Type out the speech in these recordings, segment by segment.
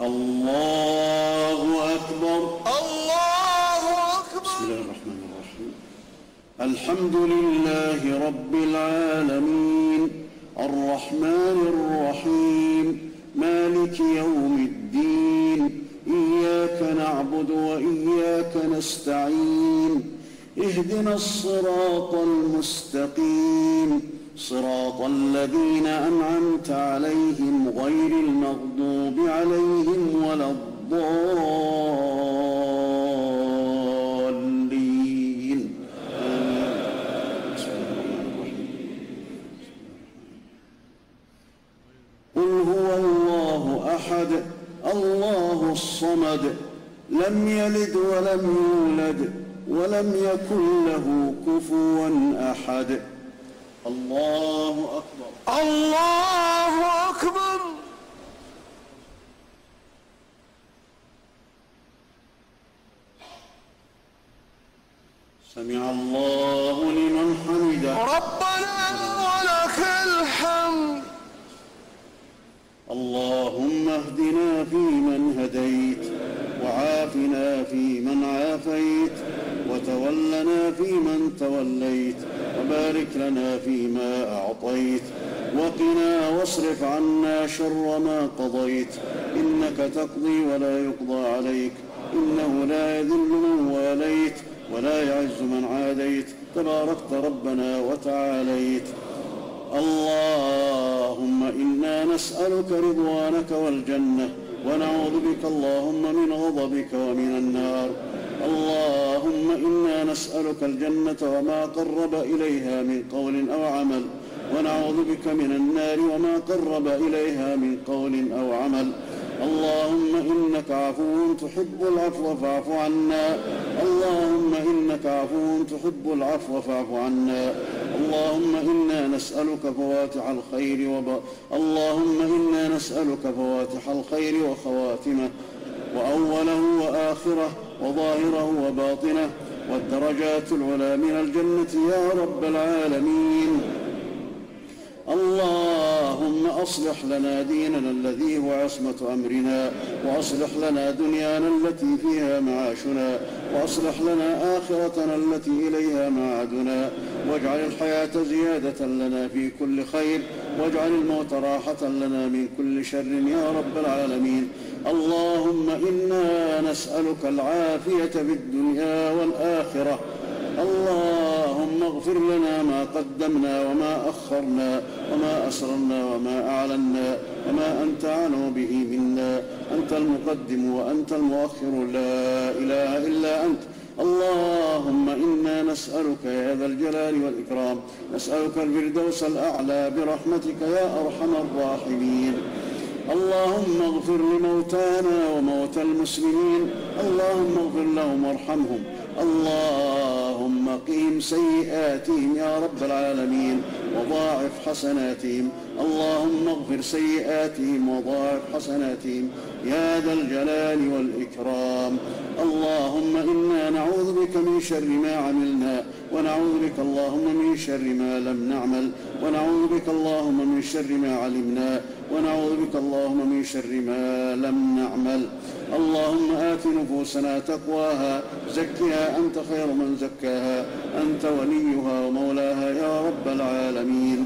الله أكبر. الله أكبر. بسم الله الرحمن الرحيم. الحمد لله رب العالمين الرحمن الرحيم مالك يوم الدين إياك نعبد وإياك نستعين اهدنا الصراط المستقيم صراط الذين أنعمت عليهم غير المغضوب عليهم ولا الضالين. قل هو الله أحد الله الصمد لم يلد ولم يولد ولم يكن له كفوا أحد. الله أكبر. الله أكبر. سمع الله لمن حمده. ربنا ولك الحمد. اللهم اهدنا فيمن هديت وعافنا فيمن عافيت وتولنا فيمن توليت وبارك لنا فيما أعطيت وقنا واصرف عنا شر ما قضيت إنك تقضي ولا يقضى عليك إنه لا يذل من واليت ولا يعز من عاديت تباركت ربنا وتعاليت. اللهم إنا نسألك رضوانك والجنة ونعوذ بك اللهم من غضبك ومن النار. اللهم إنا نسألك الجنة وما قرب إليها من قول أو عمل ونعوذ بك من النار وما قرب إليها من قول أو عمل. اللهم إنك عفو تحب العفو فاعف عنا. اللهم إنك عفو تحب العفو فاعف عنا. اللهم إنا نسألك فواتح الخير اللهم إنا نسألك فواتح الخير وخواتمه وأوله وآخره وظاهره وباطنه والدرجات العلى من الجنة يا رب العالمين. اللهم أصلح لنا ديننا الذي هو عصمة أمرنا وأصلح لنا دنيانا التي فيها معاشنا وأصلح لنا آخرتنا التي إليها معادنا واجعل الحياة زيادة لنا في كل خير واجعل الموت راحة لنا من كل شر يا رب العالمين. اللهم إنا نسألك العافية في الدنيا والآخرة. اللهم اغفر لنا ما قدمنا وما أخرنا وما أسررنا وما أعلنا وما أنت أعلم به منا أنت المقدم وأنت المؤخر لا إله إلا أنت. اللهم إنا نسألك يا ذا الجلال والإكرام نسألك الفردوس الأعلى برحمتك يا أرحم الراحمين. اللهم اغفر لموتانا وموتى المسلمين. اللهم اغفر لهم وارحمهم. اللهم قهم سيئاتهم يا رب العالمين وضاعف حسناتهم. اللهم اغفر سيئاتهم وضاعف حسناتهم يا ذا الجلال والإكرام. اللهم إنا نعوذ بك من شر ما عملنا ونعوذ بك اللهم من شر ما لم نعمل ونعوذ بك اللهم من شر ما علمنا ونعوذ بك اللهم من شر ما لم نعمل. اللهم آت نفوسنا تقواها زكها أنت خير من زكاها أنت وليها ومولاها يا رب العالمين.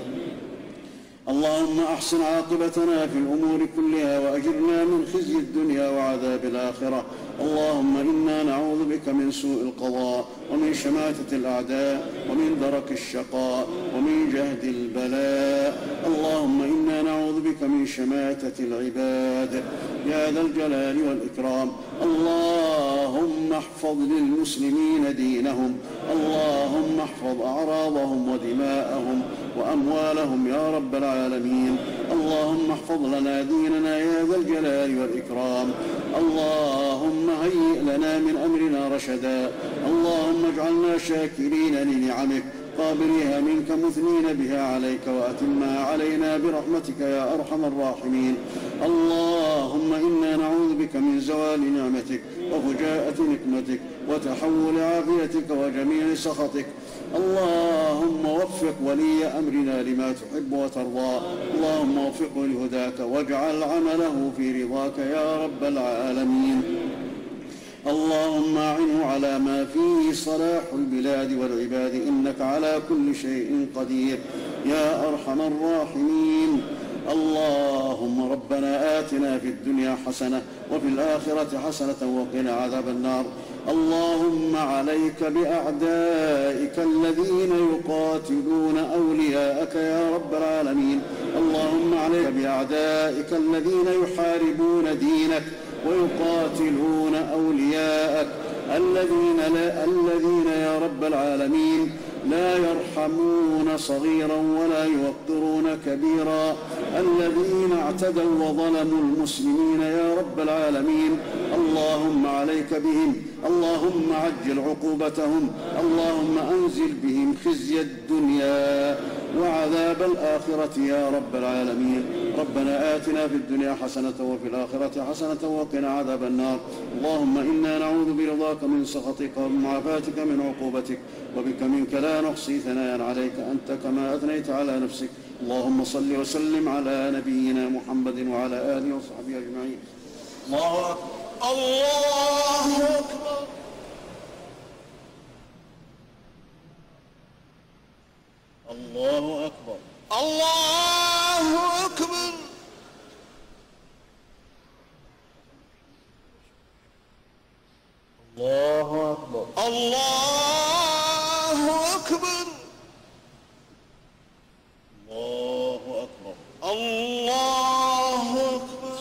اللهم أحسن عاقبتنا في الأمور كلها وأجرنا من خزي الدنيا وعذاب الآخرة. اللهم إنا نعوذ بك من سوء القضاء ومن شماتة الأعداء ومن درك الشقاء ومن جهد البلاء. اللهم إنا نعوذ بك من شماتة العباد يا ذا الجلال والإكرام. اللهم احفظ للمسلمين دينهم. اللهم احفظ أعراضهم ودماءهم وأموالهم يا رب العالمين. اللهم احفظ لنا ديننا يا ذا الجلال والإكرام. اللهم هيئ لنا من أمرنا رشدا. اللهم اجعلنا شاكرين لنعمك قابليها منك مثنين بها عليك وأتمها علينا برحمتك يا أرحم الراحمين. اللهم إنا نعوذ بك من زوال نعمتك وفجاءة نقمتك وتحول عافيتك وجميع سخطك. اللهم وفق ولي أمرنا لما تحب وترضى. اللهم وفقه لهداك واجعل عمله في رضاك يا رب العالمين. اللهم أعنه على ما فيه صلاح البلاد والعباد إنك على كل شيء قدير يا أرحم الراحمين. اللهم ربنا آتنا في الدنيا حسنة وفي الآخرة حسنة وقنا عذاب النار. اللهم عليك بأعدائك الذين يقاتلون أولياءك يا رب العالمين. اللهم عليك بأعدائك الذين يحاربون دينك ويقاتلون أولياءك الذين يا رب العالمين لا يرحمون صغيرا ولا يوقرون كبيرا، الذين اعتدوا وظلموا المسلمين يا رب العالمين. اللهم عليك بهم، اللهم عجل عقوبتهم، اللهم أنزل بهم خزي الدنيا وعذاب الآخرة يا رب العالمين. ربنا آتنا في الدنيا حسنة وفي الآخرة حسنة وقنا عذاب النار. اللهم إنا نعوذ برضاك من سخطك وبمعافاتك من عقوبتك، وبك منك لا نحصي ثناء عليك أنت كما أثنيت على نفسك. اللهم صل وسلم على نبينا محمد وعلى آله وصحبه أجمعين. الله أكبر. الله أكبر. الله أكبر. الله أكبر. الله أكبر. الله أكبر. الله أكبر. الله أكبر.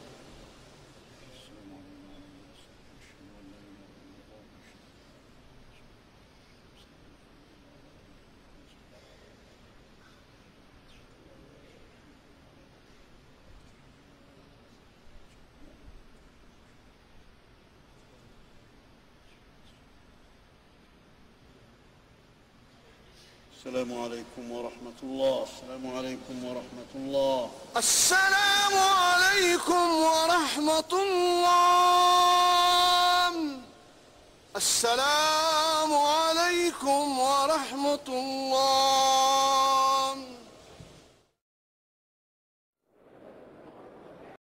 السلام عليكم ورحمة الله. السلام عليكم ورحمة الله. السلام عليكم ورحمة الله. السلام عليكم ورحمة الله.